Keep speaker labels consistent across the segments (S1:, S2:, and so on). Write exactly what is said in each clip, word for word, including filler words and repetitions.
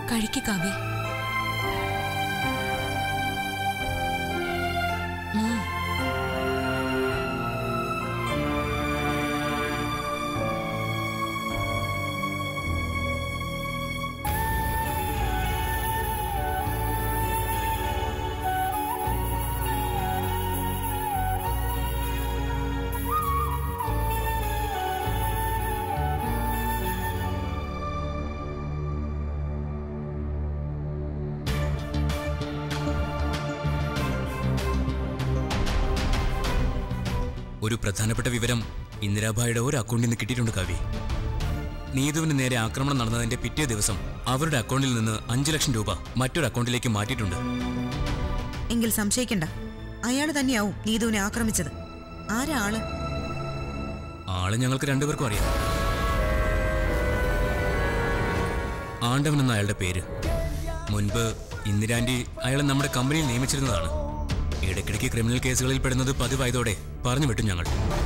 S1: കഴിക്ക് കാവ്യ.
S2: ഒരു പ്രധാനപ്പെട്ട വിവരം ഇന്ദിരാഭായിയുടെ ഒരു അക്കൗണ്ടിൽ നിന്ന് കിട്ടിയിട്ടുണ്ട് കാവ്യ. നീതുവിന് നേരെ ആക്രമണം നടന്നതിന്റെ പിറ്റേ ദിവസം അവരുടെ അക്കൗണ്ടിൽ നിന്ന് അഞ്ചു ലക്ഷം രൂപ മറ്റൊരു അക്കൗണ്ടിലേക്ക് മാറ്റിയിട്ടുണ്ട്.
S3: എങ്കിൽ സംശയിക്കണ്ട, അയാൾ തന്നെയാവും നീതുവിനെ ആക്രമിച്ചത്. ആരാ ആള്?
S2: ആള് ഞങ്ങൾക്ക് രണ്ടുപേർക്കും അറിയാം. ആണ്ടവൻ എന്ന അയാളുടെ പേര്. മുൻപ് ഇന്ദിരാന്റി അയാളെ നമ്മുടെ കമ്പനിയിൽ നിയമിച്ചിരുന്നതാണ്. ഇടയ്ക്കിടയ്ക്ക് ക്രിമിനൽ കേസുകളിൽ പെടുന്നത് പതിവായതോടെ പറഞ്ഞു വിട്ടു ഞങ്ങൾ.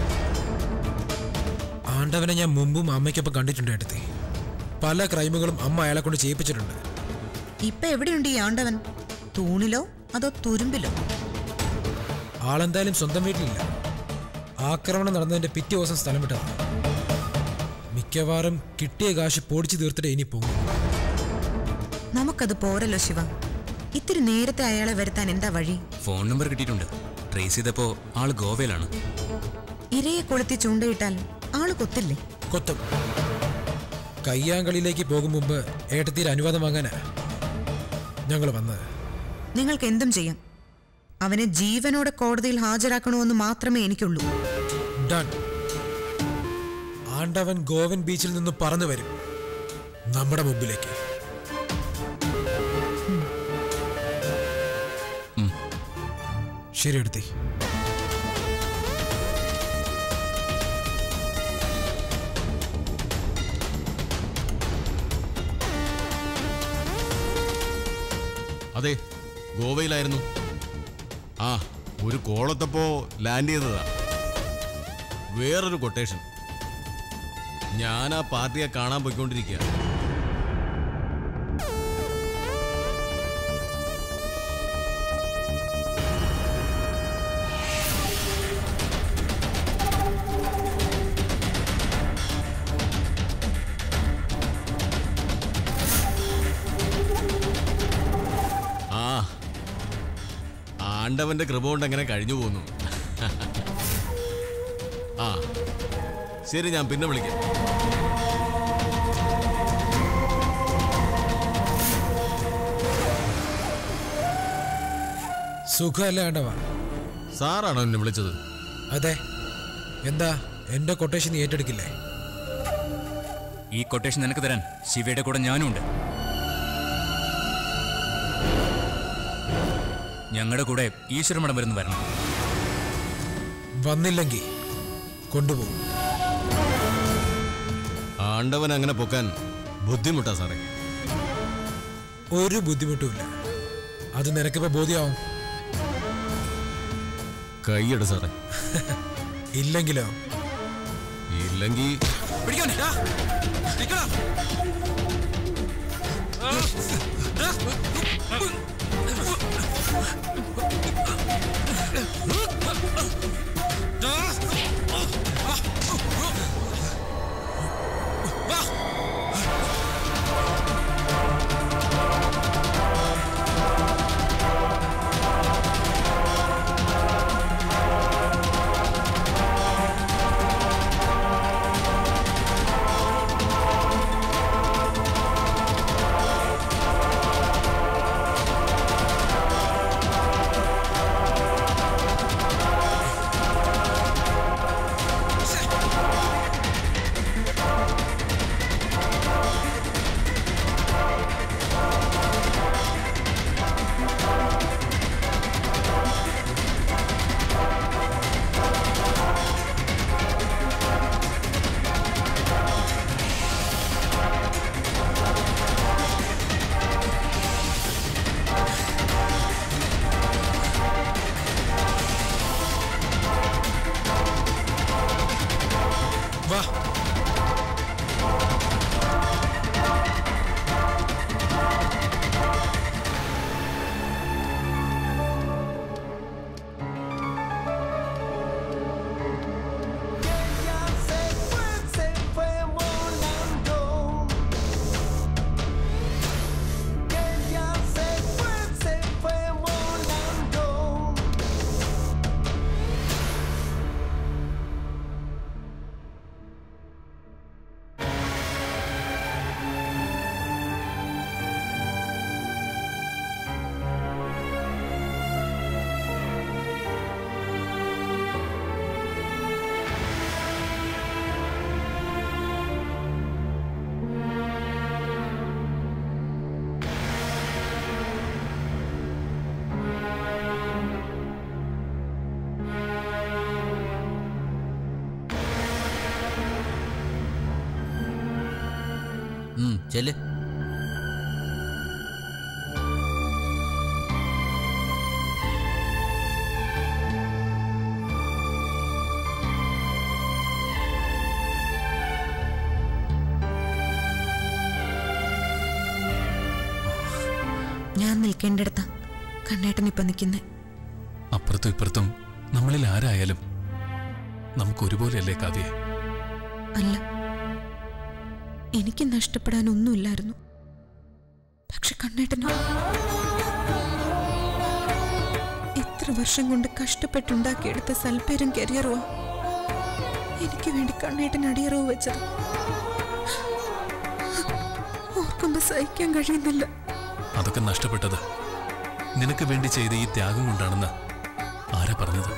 S4: ആണ്ടവനെ ഞാൻ മുമ്പും അമ്മയ്ക്കൊപ്പം കണ്ടിട്ടുണ്ട് ഏട്ടത്തി. പല ക്രൈമുകളും അമ്മ അയാളെ കൊണ്ട് ചെയ്യിപ്പിച്ചിട്ടുണ്ട്.
S3: ഇപ്പൊ എവിടെയുണ്ട് ഈ ആണ്ടവൻ? തൂണിലോ അതോ തുരുമ്പിലോ?
S4: ആളെന്തായാലും സ്വന്തം വീട്ടിലില്ല. ആക്രമണം നടന്നതിന്റെ പിറ്റേ ദിവസം സ്ഥലം വിട്ടതാണ്. മിക്കവാറും കിട്ടിയ കാശ് പൊടിച്ചു തീർത്തിട്ട് ഇനി പോകും.
S3: നമുക്കത് പോരല്ലോ ശിവ. ഇത്തിരി നേരത്തെ അയാളെ വരുത്താൻ എന്താ വഴി?
S2: ഫോൺ നമ്പർ കിട്ടിയിട്ടുണ്ട്. ട്രേസ് ചെയ്തപ്പോ ആള് ഗോവയിലാണ്.
S3: ഇരയെ കൊളുത്തി ചൂണ്ടയിട്ടാൽ ആള് കൊത്തില്ലേ?
S4: കൊത്തും. കയ്യാങ്കളിയിലേക്ക് പോകും മുമ്പ് ഏട്ടത്തിയുടെ അനുവാദം വാങ്ങാനാ ഞങ്ങൾ വന്നത്.
S3: നിങ്ങൾക്ക് എന്തും ചെയ്യാം. അവനെ ജീവനോടെ കോടതിയിൽ ഹാജരാക്കണമെന്ന് മാത്രമേ എനിക്കുള്ളൂ.
S4: ഡൺ. ആണ്ടവൻ ഗോവൻ ബീച്ചിൽ നിന്ന് പറന്നു വരും നമ്മുടെ മുമ്പിലേക്ക്. ശരി എടുത്തി.
S5: അതെ, ഗോവയിലായിരുന്നു. ആ, ഒരു കോളത്തപ്പോ ലാൻഡ് ചെയ്തതാ. വേറൊരു കൊട്ടേഷൻ. ഞാൻ ആ പാർട്ടിയെ കാണാൻ പോയിക്കൊണ്ടിരിക്കുക. ആണ്ടവന്റെ കൃപ കൊണ്ട് എങ്ങനെ കഴിഞ്ഞു പോന്നു. ആ ശരി, ഞാൻ പിന്നെ വിളിക്കാം.
S4: സുഖമല്ലേ ആണ്ടവ?
S5: സാറാണോ എന്നെ വിളിച്ചത്?
S4: അതെ. എന്താ എന്റെ കൊട്ടേഷൻ നീ ഏറ്റെടുക്കില്ലേ?
S2: ഈ കൊട്ടേഷൻ നിനക്ക് തരാൻ ശിവയുടെ കൂടെ ഞാനും ഉണ്ട്. ഞങ്ങളുടെ കൂടെ ഈശ്വരമഠം വരുന്നു വരണം.
S4: വന്നില്ലെങ്കിൽ കൊണ്ടുപോകും.
S5: ആണ്ടവൻ അങ്ങനെ പൊക്കാൻ ബുദ്ധിമുട്ടാ സാറേ.
S4: ഒരു ബുദ്ധിമുട്ടുമില്ല. അത് നിനക്കിപ്പോ ബോധ്യമാവും.
S5: കൈയ്യട സാറേ.
S4: ഇല്ലെങ്കിലോ?
S5: ഇല്ലെങ്കിൽ
S1: ചെല്ല്.
S3: ഞാൻ നിൽക്കേണ്ടിടത്താ കണ്ണേട്ടൻ ഇപ്പൊ നിൽക്കുന്നേ.
S6: അപ്പുറത്തും ഇപ്പുറത്തും നമ്മളിൽ ആരായാലും നമുക്ക് ഒരുപോലെയല്ലേ കാവ്യേ?
S3: അല്ല, എനിക്ക് നഷ്ടപ്പെടാനൊന്നുമില്ലായിരുന്നു. പക്ഷെ കണ്ണേട്ടനോ എത്ര വർഷം കൊണ്ട് കഷ്ടപ്പെട്ടുണ്ടാക്കിയെടുത്ത സൽപ്പേരും കരിയറോ എനിക്ക് വേണ്ടി കണ്ണേട്ടൻ അടിയറവ് വെച്ചത് ഓർക്കുമ്പോ സഹിക്കാൻ കഴിയുന്നില്ല.
S6: അതൊക്കെ നഷ്ടപ്പെട്ടത് നിനക്ക് വേണ്ടി ചെയ്ത ഈ ത്യാഗം കൊണ്ടാണെന്ന് ആരാ പറഞ്ഞത്?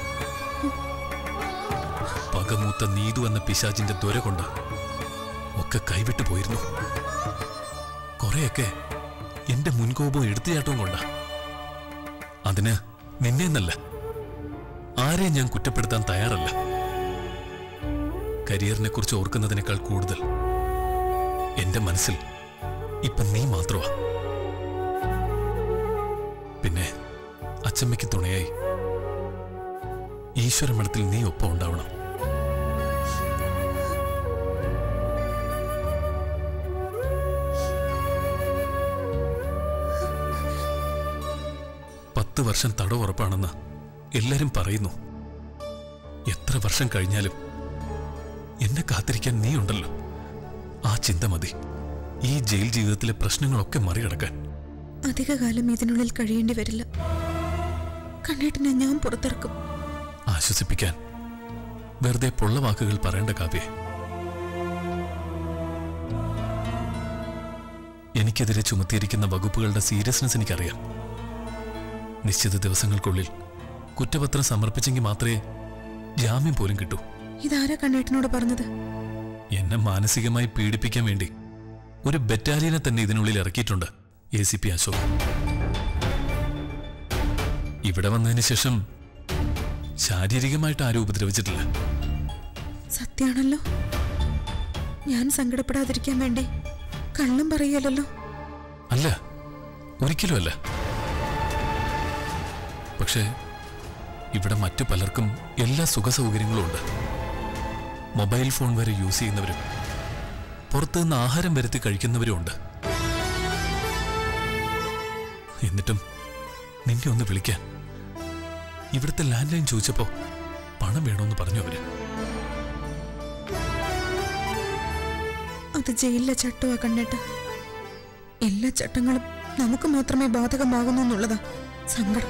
S6: പകമൂത്ത നീതു എന്ന പിശാചിന്റെ ദ്വര കൊണ്ട് ഒക്കെ കൈവിട്ടു പോയിരുന്നു. കുറെയൊക്കെ എന്റെ മുൻകോപവും എടുത്തുചാട്ടവും കൊണ്ടാ. അതിന് നിന്നെ എന്നല്ല, ആരെയും ഞാൻ കുറ്റപ്പെടുത്താൻ തയ്യാറല്ല. കരിയറിനെ കുറിച്ച് ഓർക്കുന്നതിനേക്കാൾ കൂടുതൽ എന്റെ മനസ്സിൽ ഇപ്പൊ നീ മാത്രമാ. പിന്നെ അച്ചമ്മയ്ക്ക് തുണയായി ഈശ്വരമഠത്തിൽ നീ ഒപ്പം ഉണ്ടാവണം. പത്ത് വർഷം തടവുറപ്പാണെന്ന് എല്ലാരും പറയുന്നു. എത്ര വർഷം കഴിഞ്ഞാലും എന്നെ കാത്തിരിക്കാൻ നീ ഉണ്ടല്ലോ. ആ ചിന്ത മതി ഈ ജയിൽ ജീവിതത്തിലെ പ്രശ്നങ്ങളൊക്കെ മറികടക്കാൻ.
S3: അധികകാലം ഇതിനുള്ളിൽ കഴിയേണ്ടി വരില്ല. കണ്ണേട്ടനെ ഞാൻ പുറത്തിറക്കും.
S6: ആശ്വസിപ്പിക്കാൻ വെറുതെ പൊള്ള വാക്കുകൾ പറയേണ്ട കാവ്യേ. എനിക്കെതിരെ ചുമത്തിയിരിക്കുന്ന വകുപ്പുകളുടെ സീരിയസ്നെസ് എനിക്കറിയാം. നിശ്ചിത ദിവസങ്ങൾക്കുള്ളിൽ കുറ്റപത്രം സമർപ്പിച്ചെങ്കിൽ മാത്രമേ ജാമ്യം പോലും കിട്ടൂ.
S3: ഇതാരാ കണ്ണേട്ടനോട് പറഞ്ഞത്?
S6: എന്നെ മാനസികമായി പീഡിപ്പിക്കാൻ വേണ്ടി ഒരു ബറ്റാലിയനെ തന്നെ ഇതിനുള്ളിൽ ഇറക്കിയിട്ടുണ്ട് എ സി പി അശോക്. ഇവിടെ വന്നതിന് ശേഷം ശാരീരികമായിട്ട് ആരും ഉപദ്രവിച്ചിട്ടില്ല.
S3: സത്യാണല്ലോ. ഞാൻ സങ്കടപ്പെടാതിരിക്കാൻ വേണ്ടി കള്ളം പറയല്ലോ.
S6: അല്ല, ഒരിക്കലും അല്ല. പക്ഷേ ഇവിടെ മറ്റു പലർക്കും എല്ലാ സുഖ സൗകര്യങ്ങളും ഉണ്ട്. മൊബൈൽ ഫോൺ വരെ യൂസ് ചെയ്യുന്നവരും പുറത്തുനിന്ന് ആഹാരം വരുത്തി കഴിക്കുന്നവരും ഉണ്ട്. എന്നിട്ടും നിന്നെ ഒന്ന് വിളിക്കാൻ ഇവിടുത്തെ ലാൻഡ് ലൈൻ ചോദിച്ചപ്പോ പണം വേണമെന്ന് പറഞ്ഞു അവര്.
S3: അത് ജയിലിലെ ചട്ടമാ കണ്ണേട്ട. എല്ലാ ചട്ടങ്ങളും നമുക്ക് മാത്രമേ ബാധകമാകുന്നു എന്നുള്ളതാ സങ്കടം.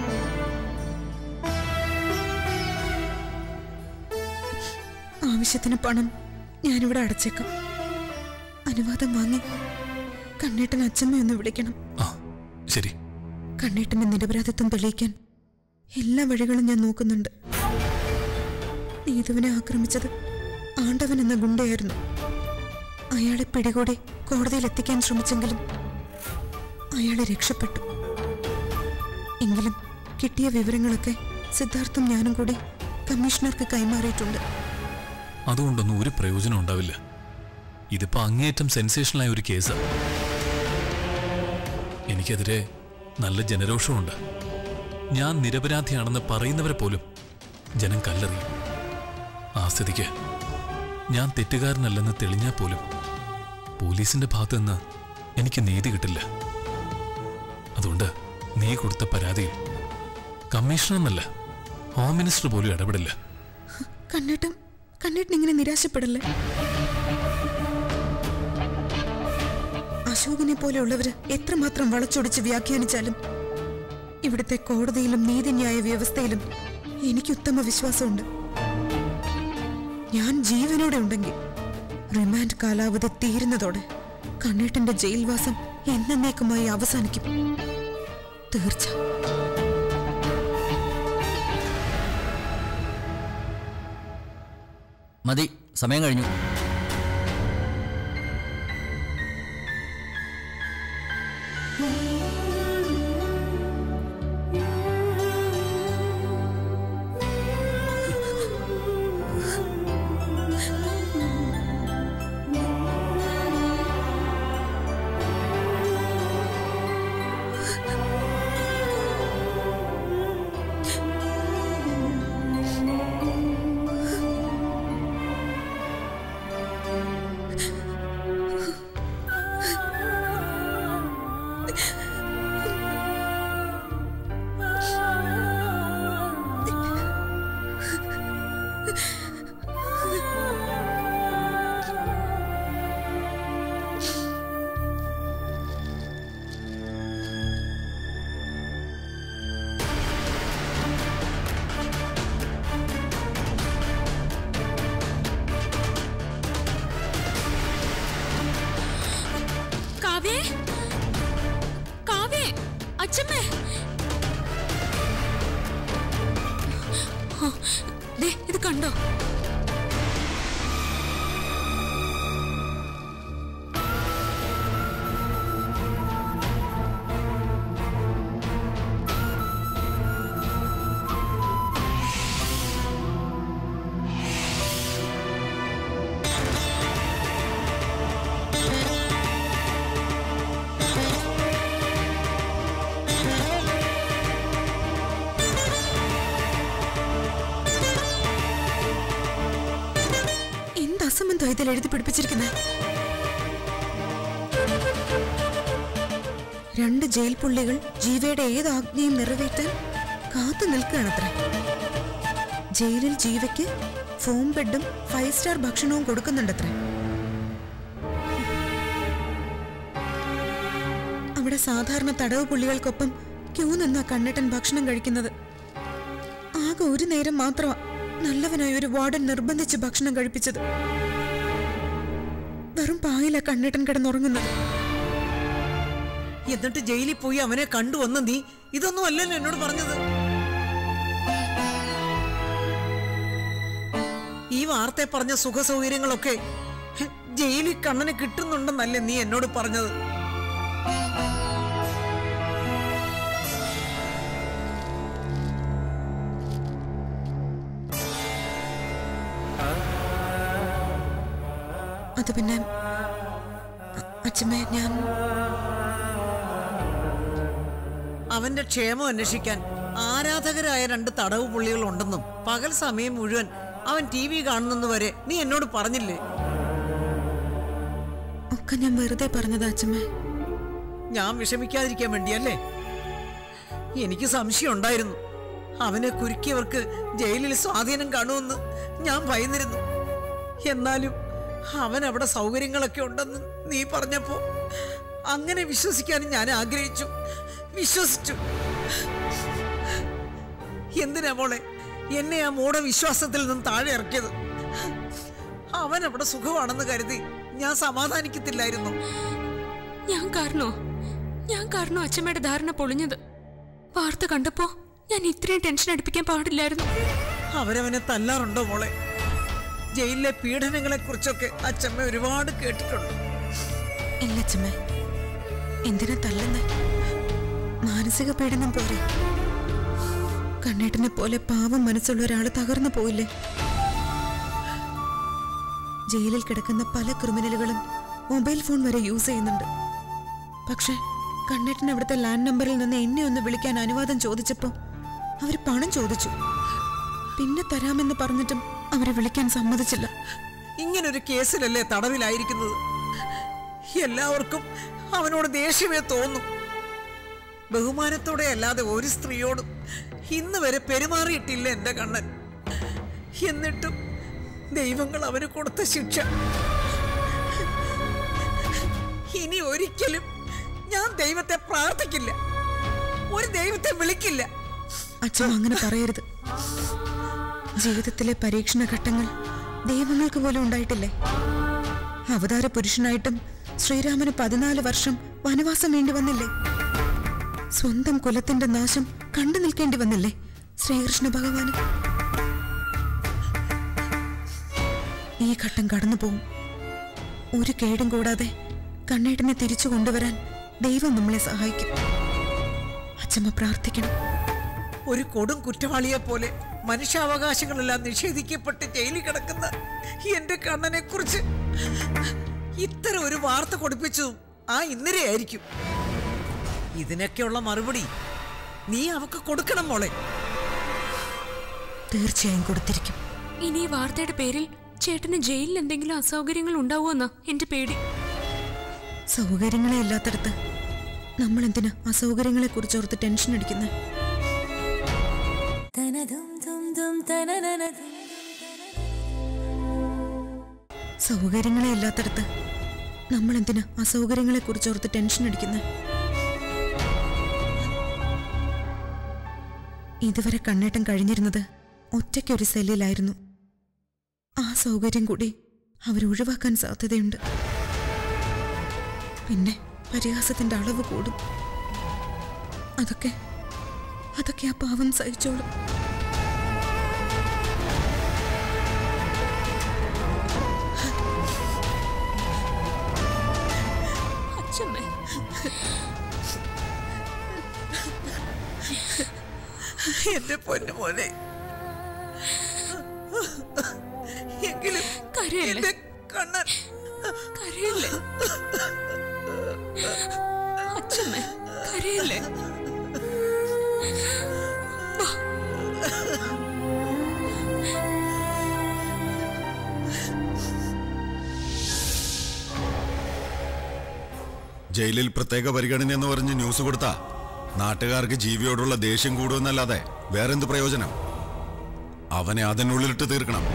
S3: ആവശ്യത്തിന് പണം ഞാനിവിടെ അടച്ചേക്കാം. അനുവാദം വാങ്ങി കണ്ണേട്ടൻ അച്ഛമ്മയൊന്ന് വിളിക്കണം.
S6: ആ ശരി.
S3: കണ്ണേട്ടന്റെ നിരപരാധിത്വം തെളിയിക്കാൻ എല്ലാ വഴികളും ഞാൻ നോക്കുന്നുണ്ട്. നീതുവിനെ ആക്രമിച്ചത് ആണ്ടവൻ എന്ന ഗുണ്ടയായിരുന്നു. അയാളെ പിടികൂടി കോടതിയിൽ എത്തിക്കാൻ ശ്രമിച്ചെങ്കിലും അയാളെ രക്ഷപ്പെട്ടു. എങ്കിലും കിട്ടിയ വിവരങ്ങളൊക്കെ സിദ്ധാർത്ഥും ഞാനും കൂടി കമ്മീഷണർക്ക് കൈമാറിയിട്ടുണ്ട്.
S6: അതുകൊണ്ടൊന്നും ഒരു പ്രയോജനം ഉണ്ടാവില്ല. ഇതിപ്പോ അങ്ങേയറ്റം സെൻസേഷനായ ഒരു കേസാ. എനിക്കെതിരെ നല്ല ജനരോഷമുണ്ട്. ഞാൻ നിരപരാധിയാണെന്ന് പറയുന്നവരെ പോലും ജനം കല്ലെറിയും. ആ സ്ഥിതിക്ക് ഞാൻ തെറ്റുകാരനല്ലെന്ന് തെളിഞ്ഞാൽ പോലും പോലീസിന്റെ ഭാഗത്ത് നിന്ന് എനിക്ക് നീതി കിട്ടില്ല. അതുകൊണ്ട് നീ കൊടുത്ത പരാതിയിൽ കമ്മീഷണർ എന്നല്ല ഹോം മിനിസ്റ്റർ പോലും ഇടപെടില്ല.
S3: കണ്ണേട്ടൻ കണ്ണേട്ടൻ ഇങ്ങനെ നിരാശപ്പെടല്ലേ. അശോകനെ പോലെയുള്ളവര് എത്രമാത്രം വളച്ചൊടിച്ച് വ്യാഖ്യാനിച്ചാലും ഇവിടുത്തെ കോടതിയിലും നീതിന്യായ വ്യവസ്ഥയിലും എനിക്ക് ഉത്തമ വിശ്വാസമുണ്ട്. ഞാൻ ജീവനോടെ ഉണ്ടെങ്കിൽ റിമാൻഡ് കാലാവധി തീരുന്നതോടെ കണ്ണേട്ടന്റെ ജയിൽവാസം എന്നേക്കുമായി അവസാനിക്കും. തീർച്ച.
S1: മതി, സമയം കഴിഞ്ഞു.
S3: കാവ്യേ കാവ്യേ അച്ഛമ്മേ ദേ ഇത് കണ്ടോ? അസംബന്ധം ഇതിൽ എഴുതി പിടിപ്പിച്ചിരിക്കുന്നത്. രണ്ട് ജയിൽ പുള്ളികൾ ജീവയുടെ ഏത് ആജ്ഞയും നിറവേറ്റാൻ കാത്തു നിൽക്കുകയാണത്ര. ജയിലിൽ ജീവയ്ക്ക് ഫോം ബെഡും ഫൈവ് സ്റ്റാർ ഭക്ഷണവും കൊടുക്കുന്നുണ്ടത്ര. അവിടെ സാധാരണ തടവ് പുള്ളികൾക്കൊപ്പം ക്യൂ നിന്നാ കണ്ണേട്ടൻ ഭക്ഷണം കഴിക്കുന്നത്. ആകെ ഒരു നേരം മാത്രമാ നല്ലവനായി ഒരു വാർഡൻ നിർബന്ധിച്ച് ഭക്ഷണം കഴിപ്പിച്ചത്. വെറും പായില കണ്ണേട്ടൻ കിടന്നുറങ്ങുന്നത്.
S1: എന്നിട്ട് ജയിലിൽ പോയി അവനെ കണ്ടുവന്ന് നീ ഇതൊന്നും അല്ലല്ലോ എന്നോട് പറഞ്ഞത്. ഈ വാർത്ത പറഞ്ഞ സുഖ സൗകര്യങ്ങളൊക്കെ ജയിലിൽ കണ്ണന് കിട്ടുന്നുണ്ടെന്നല്ലേ നീ എന്നോട് പറഞ്ഞത്.
S3: അത് പിന്നെ അച്ഛമ്മേ, ഞാൻ
S1: അവന്റെ ക്ഷേമം അന്വേഷിക്കാൻ ആരാധകരായ രണ്ട് തടവ് പുള്ളികൾ ഉണ്ടെന്നും പകൽ സമയം മുഴുവൻ അവൻ ടി വി കാണുന്നെന്ന് വരെ നീ എന്നോട് പറഞ്ഞില്ലേ?
S3: ഒക്കെ ഞാൻ വെറുതെ പറഞ്ഞതാ അച്ഛമ്മേ.
S1: ഞാൻ വിഷമിക്കാതിരിക്കാൻ വേണ്ടിയല്ലേ? എനിക്ക് സംശയം ഉണ്ടായിരുന്നു അവനെ കുരുക്കിയവർക്ക് ജയിലിൽ സ്വാധീനം കാണുമെന്ന് ഞാൻ ഭയന്നിരുന്നു. എന്നാലും അവൻ അവിടെ സൗകര്യങ്ങളൊക്കെ ഉണ്ടെന്ന് നീ പറഞ്ഞപ്പോ അങ്ങനെ വിശ്വസിക്കാനും ഞാൻ ആഗ്രഹിച്ചു, വിശ്വസിച്ചു. എന്തിനാ മോളെ എന്നെ ആ മോടെ വിശ്വാസത്തിൽ നിന്ന് താഴെ ഇറക്കിയത്? അവൻ അവിടെ സുഖമാണെന്ന് കരുതി ഞാൻ സമാധാനിക്കത്തില്ലായിരുന്നു.
S3: ഞാൻ കാരണോ ഞാൻ കാരണോ അച്ഛമ്മയുടെ ധാരണ പൊളിഞ്ഞത്. വാർത്ത കണ്ടപ്പോ ഞാൻ ഇത്രയും ടെൻഷൻ അടിപ്പിക്കാൻ പാടില്ലായിരുന്നു.
S1: അവരവനെ തല്ലാറുണ്ടോ മോളെ? ജയിലിലെ പീഡനങ്ങളെ കുറിച്ചൊക്കെ അച്ഛമ്മ ഒരുപാട് കേട്ടിട്ടുണ്ട്.
S3: ഇല്ല അച്ഛമ്മ, എന്തിനാ തല്ലുന്നേ? മാനസിക പീഡനം പോരെ? കണ്ണേട്ടനെ പോലെ പാവം മനസ്സുള്ള ഒരാൾ തകർന്നു പോയില്ലേ? ജയിലിൽ കിടക്കുന്ന പല ക്രിമിനലുകളും മൊബൈൽ ഫോൺ വരെ യൂസ് ചെയ്യുന്നുണ്ട്. പക്ഷെ കണ്ണേട്ടൻ അവിടുത്തെ ലാൻഡ് നമ്പറിൽ നിന്ന് എന്നെ ഒന്ന് വിളിക്കാൻ അനുവാദം ചോദിച്ചപ്പോ അവര് പണം ചോദിച്ചു. പിന്നെ തരാമെന്ന് പറഞ്ഞിട്ടും അവരെ വിളിക്കാൻ സമ്മതിച്ചില്ല.
S1: ഇങ്ങനൊരു കേസിലല്ലേ തടവിലായിരിക്കുന്നത്. എല്ലാവർക്കും അവനോട് ദേഷ്യമേ തോന്നും. ബഹുമാനത്തോടെ അല്ലാതെ ഒരു സ്ത്രീയോടും ഇന്ന് വരെ പെരുമാറിയിട്ടില്ല എന്റെ കണ്ണൻ. എന്നിട്ടും ദൈവങ്ങൾ അവന് കൊടുത്ത ശിക്ഷ. ഇനി ഒരിക്കലും ഞാൻ ദൈവത്തെ പ്രാർത്ഥിക്കില്ല, ഒരു ദൈവത്തെ വിളിക്കില്ല.
S3: അച്ഛൻ അങ്ങനെ പറയരുത്. ജീവിതത്തിലെ പരീക്ഷണ ഘട്ടങ്ങൾ ദൈവങ്ങൾക്ക് പോലും ഉണ്ടായിട്ടില്ലേ? അവതാര പുരുഷനായിട്ടും ശ്രീരാമന് പതിനാല് വർഷം വനവാസം വേണ്ടി വന്നില്ലേ? സ്വന്തം കുലത്തിന്റെ നാശം കണ്ടു നിൽക്കേണ്ടി വന്നില്ലേ ശ്രീകൃഷ്ണ ഭഗവാന്? ഈ ഘട്ടം കടന്നു പോവും. ഒരു കേടും കൂടാതെ കണ്ണേട്ടനെ തിരിച്ചു കൊണ്ടുവരാൻ ദൈവം നമ്മളെ സഹായിക്കും. അച്ഛമ്മ പ്രാർത്ഥിക്കണം.
S1: ഒരു കൊടും കുറ്റവാളിയെ പോലെ മനുഷ്യാവകാശങ്ങളെല്ലാം നിഷേധിക്കപ്പെട്ട് ജയിലിൽ കിടക്കുന്ന എന്റെ കണ്ണനെ കുറിച്ച് ഇത്തരം ഒരു വാർത്ത കൊടുപ്പിച്ചതും ആ ഇന്ദിരയായിരിക്കും. ഇതിനൊക്കെയുള്ള മറുപടി നീ അവക്ക് കൊടുക്കണം മോളെ.
S3: തീർച്ചയായും കൊടുത്തിരിക്കും.
S7: ഇനി ഈ വാർത്തയുടെ പേരിൽ ചേട്ടന് ജയിലിൽ എന്തെങ്കിലും അസൗകര്യങ്ങൾ ഉണ്ടാവുമെന്നാ എന്റെ പേടി.
S3: സൗകര്യങ്ങളെ ഇല്ലാത്തടത്ത് നമ്മൾ എന്തിനാ അസൗകര്യങ്ങളെ കുറിച്ച് ഓർത്ത് ടെൻഷൻ അടിക്കുന്നത്? സൗകര്യങ്ങളെ ഇല്ലാത്തടത്ത് നമ്മൾ എന്തിനാ അസൗകര്യങ്ങളെ കുറിച്ച് ഓർത്ത് ടെൻഷൻ അടിക്കുന്നത്? ഇതുവരെ കണ്ണേട്ടം കഴിഞ്ഞിരുന്നത് ഒറ്റയ്ക്കൊരു സെല്ലിലായിരുന്നു. ആ സൗകര്യം കൂടി അവർ ഒഴിവാക്കാൻ സാധ്യതയുണ്ട്. പിന്നെ പരിഹാസത്തിന്റെ അളവ് കൂടും. അതൊക്കെ അതൊക്കെ ആ പാവം സഹിച്ചോളും.
S7: അച്ഛമ്മേ,
S1: എന്റെ പൊന്നു മോനെ, എങ്കിലും
S7: കരയല്ലേ
S1: കണ്ണൻ
S7: കരയല്ലേ അച്ഛമ്മേ, കരയല്ലേ.
S8: ജയിലിൽ പ്രത്യേക പരിഗണന എന്ന് പറഞ്ഞ് ന്യൂസ് കൊടുത്താ നാട്ടുകാർക്ക് ജീവിയോടുള്ള ദേഷ്യം കൂടുമെന്നല്ലാതെ വേറെന്ത് പ്രയോജനം? അവനെ അതിനുള്ളിലിട്ട് തീർക്കണം.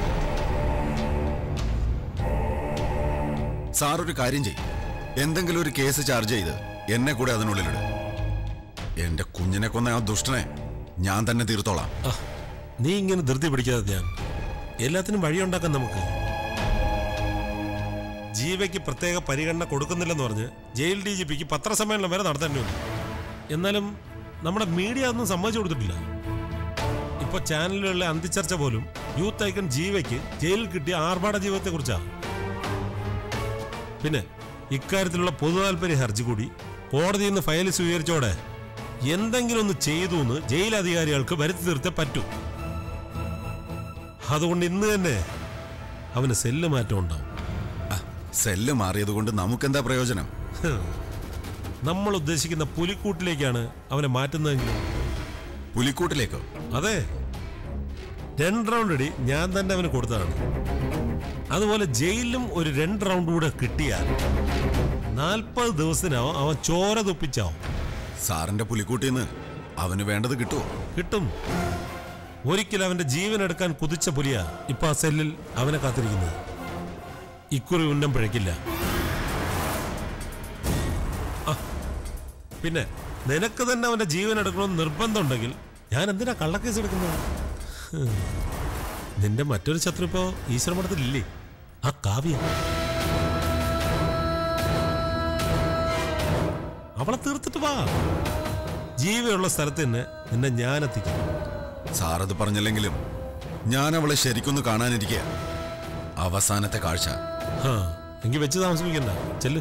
S8: സാറൊരു കാര്യം ചെയ്യും, എന്തെങ്കിലും ഒരു കേസ് ചാർജ് ചെയ്ത് എന്നെ കൂടെ അതിനുള്ളിലിട്. എന്റെ കുഞ്ഞിനെ കൊന്ന ആ ദുഷ്ടനെ ഞാൻ തന്നെ തീർത്തോളാം.
S9: നീ ഇങ്ങനെ ധൃതി പിടിക്കാതെ, ഞാൻ എല്ലാത്തിനും വഴിയുണ്ടാക്കാം. നമുക്ക് ജീവയ്ക്ക് പ്രത്യേക പരിഗണന കൊടുക്കുന്നില്ലെന്ന് പറഞ്ഞ് ജയിൽ ഡി ജി പിക്ക് പത്രസമ്മേളനം വരെ നടത്തേണ്ടി വന്നു. എന്നാലും നമ്മുടെ മീഡിയ ഒന്നും സമ്മതിച്ചു കൊടുത്തിട്ടില്ല. ഇപ്പൊ ചാനലുകളിലെ അന്തിച്ചർച്ച പോലും യൂത്ത് ഐക്കൺ ജീവയ്ക്ക് ജയിലിൽ കിട്ടിയ ആർഭാട ജീവിതത്തെ കുറിച്ചാണ്. പിന്നെ ഇക്കാര്യത്തിലുള്ള പൊതു താൽപര്യ ഹർജി കൂടി കോടതിയിൽ നിന്ന് ഫയൽ സ്വീകരിച്ചോടെ എന്തെങ്കിലും ഒന്ന് ചെയ്തു എന്ന് ജയിൽ അധികാരികൾക്ക് വരുത്തി തീർത്തേ പറ്റൂ. അതുകൊണ്ട് ഇന്ന് തന്നെ അവന് സെല്ല് മാറ്റം ഉണ്ടാവും.
S8: സെല്ല് മാറിയത് കൊണ്ട് നമുക്കെന്താ പ്രയോജനം?
S9: നമ്മൾ ഉദ്ദേശിക്കുന്ന പുലിക്കൂട്ടിലേക്കാണ് അവനെ മാറ്റുന്നതെങ്കിലും.
S8: പുലിക്കൂട്ടിലേക്കോ?
S9: അതെ, രണ്ട് റൗണ്ട് അടി ഞാൻ തന്നെ അവന് കൊടുത്തതാണ്. അതുപോലെ ജയിലിലും ഒരു രണ്ട് റൗണ്ട് കൂടെ കിട്ടിയാൽ നാൽപ്പത് ദിവസത്തിനാവും അവൻ ചോര തുപ്പിച്ചാവും.
S8: സാറിന്റെ പുലിക്കൂട്ടിന്ന് അവന് വേണ്ടത് കിട്ടുമോ?
S9: കിട്ടും. ഒരിക്കൽ അവന്റെ ജീവൻ എടുക്കാൻ കുതിച്ച പുലിയാ ഇപ്പൊ ആ സെല്ലിൽ അവനെ കാത്തിരിക്കുന്നത്. ഇക്കുറി ഉന്നം പിഴയ്ക്കില്ല. പിന്നെ നിനക്ക് തന്നെ അവന്റെ ജീവൻ എടുക്കണമെന്ന് നിർബന്ധമുണ്ടെങ്കിൽ ഞാൻ എന്തിനാ കള്ളക്കേസ് എടുക്കുന്നത്? നിന്റെ മറ്റൊരു ശത്രു ഇപ്പോ ഈശ്വരമഠത്തിലില്ലേ, ആ കാവ്യ. അവളെ തീർത്തിട്ട് വാ. ജീവയുള്ള സ്ഥലത്ത് തന്നെ നിന്നെ ഞാൻ എത്തിക്കും.
S8: സാറത് പറഞ്ഞില്ലെങ്കിലും ഞാൻ അവളെ ശരിക്കൊന്ന് കാണാനിരിക്കുക. അവസാനത്തെ കാഴ്ച.
S9: എങ്കിൽ വെച്ച് താമസിപ്പിക്കണ്ട, ചെല്ല്.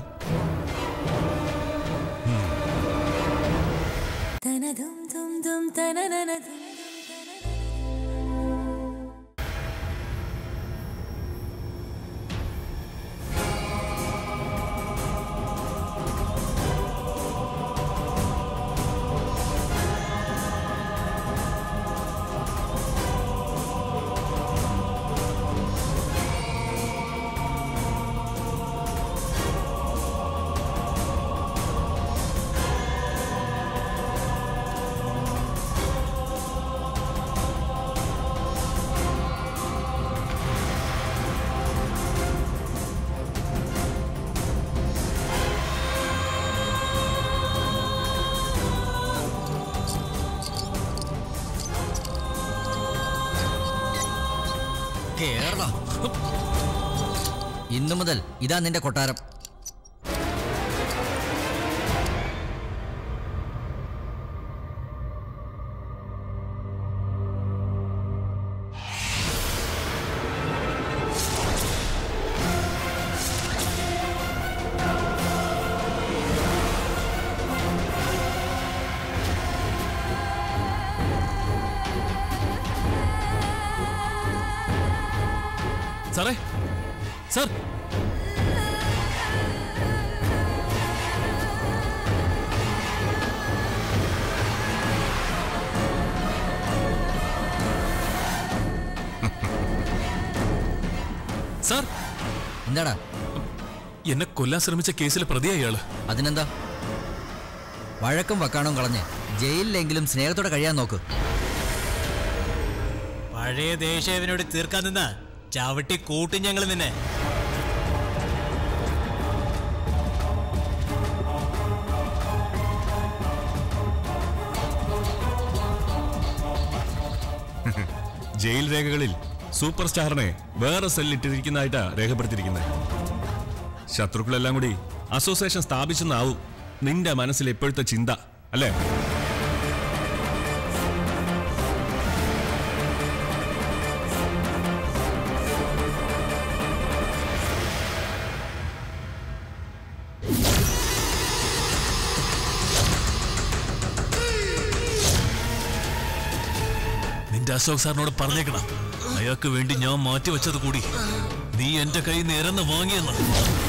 S10: ഇന്നു മുതൽ ഇതാ നിന്റെ കൊട്ടാരം.
S2: സാറേ, സാർ, സാർ,
S10: എന്താടാ?
S2: എന്നെ കൊല്ലാൻ ശ്രമിച്ച കേസിലെ പ്രതിയായി അയാള്.
S10: അതിനെന്താ? വഴക്കും വക്കാണും കളഞ്ഞ് ജയിലിലെങ്കിലും സ്നേഹത്തോടെ കഴിയാൻ നോക്ക്.
S11: പഴയ ദേഷ്യവനോട് തീർക്കാൻ നിന്ന ചവിട്ടി കൂട്ടും ഞങ്ങൾ നിന്നെ.
S5: ജയിൽ രേഖകളിൽ സൂപ്പർ സ്റ്റാറിനെ വേറെ സെല്ലിട്ടിരിക്കുന്നതായിട്ടാ രേഖപ്പെടുത്തിയിരിക്കുന്നത്. ശത്രുക്കളെല്ലാം കൂടി അസോസിയേഷൻ സ്ഥാപിച്ചെന്നാവും
S12: നിന്റെ മനസ്സിൽ ഇപ്പോഴത്തെ ചിന്ത അല്ലേ?
S6: നിന്റെ അശോക് സാറിനോട് പറഞ്ഞേക്കണം, അയാൾക്ക് വേണ്ടി ഞാൻ മാറ്റി വെച്ചത് കൂടി നീ എന്റെ കൈ നേരെന്ന് വാങ്ങിയെന്ന്.